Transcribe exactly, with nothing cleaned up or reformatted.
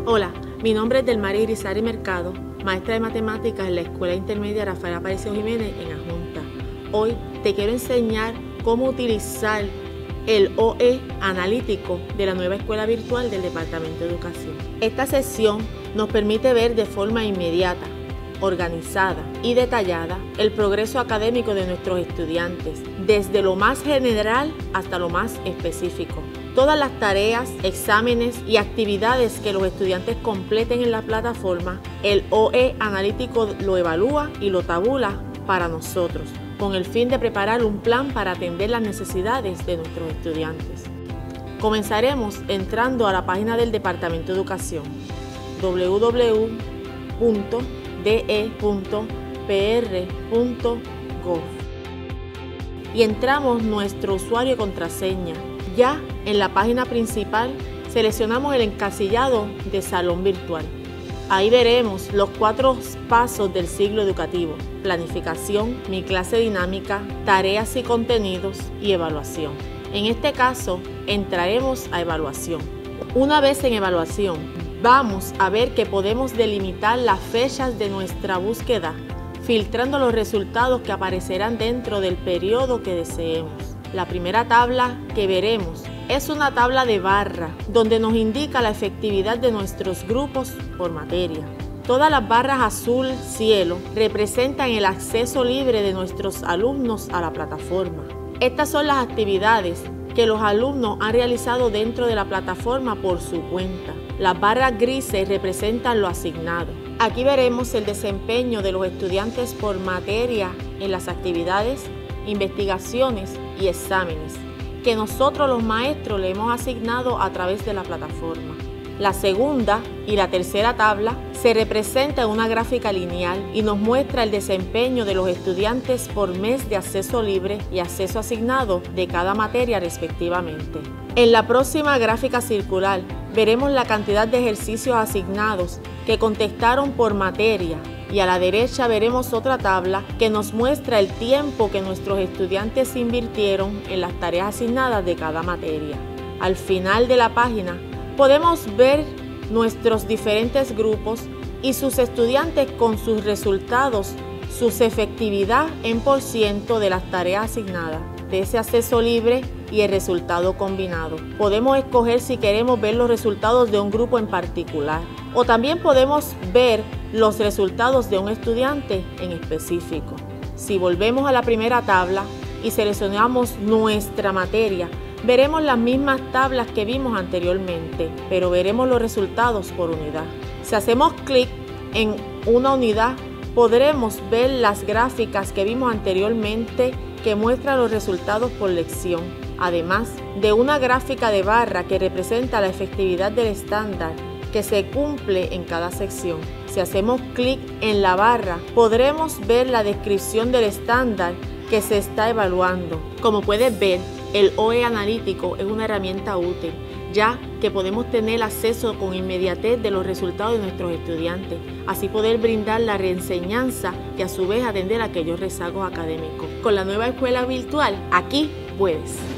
Hola, mi nombre es Delmaris Irizarry Mercado, maestra de matemáticas en la Escuela Intermedia Rafael Aparicio Jiménez en Adjunta. Hoy te quiero enseñar cómo utilizar el O E analítico de la nueva escuela virtual del Departamento de Educación. Esta sesión nos permite ver de forma inmediata, organizada y detallada el progreso académico de nuestros estudiantes, desde lo más general hasta lo más específico. Todas las tareas, exámenes y actividades que los estudiantes completen en la plataforma, el O E analítico lo evalúa y lo tabula para nosotros, con el fin de preparar un plan para atender las necesidades de nuestros estudiantes. Comenzaremos entrando a la página del Departamento de Educación, w w w punto d e punto p r punto gov, y entramos nuestro usuario y contraseña. Ya en la página principal seleccionamos el encasillado de Salón Virtual. Ahí veremos los cuatro pasos del ciclo educativo: planificación, mi clase dinámica, tareas y contenidos y evaluación. En este caso, entraremos a evaluación. Una vez en evaluación, vamos a ver que podemos delimitar las fechas de nuestra búsqueda, filtrando los resultados que aparecerán dentro del periodo que deseemos. La primera tabla que veremos es una tabla de barra, donde nos indica la efectividad de nuestros grupos por materia. Todas las barras azul cielo representan el acceso libre de nuestros alumnos a la plataforma. Estas son las actividades que los alumnos han realizado dentro de la plataforma por su cuenta. Las barras grises representan lo asignado. Aquí veremos el desempeño de los estudiantes por materia en las actividades, investigaciones y exámenes que nosotros los maestros le hemos asignado a través de la plataforma. La segunda y la tercera tabla se representa en una gráfica lineal y nos muestra el desempeño de los estudiantes por mes de acceso libre y acceso asignado de cada materia respectivamente. En la próxima gráfica circular veremos la cantidad de ejercicios asignados que contestaron por materia, y a la derecha veremos otra tabla que nos muestra el tiempo que nuestros estudiantes invirtieron en las tareas asignadas de cada materia. Al final de la página podemos ver nuestros diferentes grupos y sus estudiantes con sus resultados, su efectividad en por ciento de las tareas asignadas, de ese acceso libre y el resultado combinado. Podemos escoger si queremos ver los resultados de un grupo en particular, o también podemos ver los resultados de un estudiante en específico. Si volvemos a la primera tabla y seleccionamos nuestra materia, veremos las mismas tablas que vimos anteriormente, pero veremos los resultados por unidad. Si hacemos clic en una unidad, podremos ver las gráficas que vimos anteriormente que muestran los resultados por lección, además de una gráfica de barra que representa la efectividad del estándar que se cumple en cada sección. Si hacemos clic en la barra, podremos ver la descripción del estándar que se está evaluando. Como puedes ver, el O E analítico es una herramienta útil, ya que podemos tener acceso con inmediatez de los resultados de nuestros estudiantes, así poder brindar la reenseñanza y a su vez atender aquellos rezagos académicos. Con la nueva escuela virtual, aquí puedes.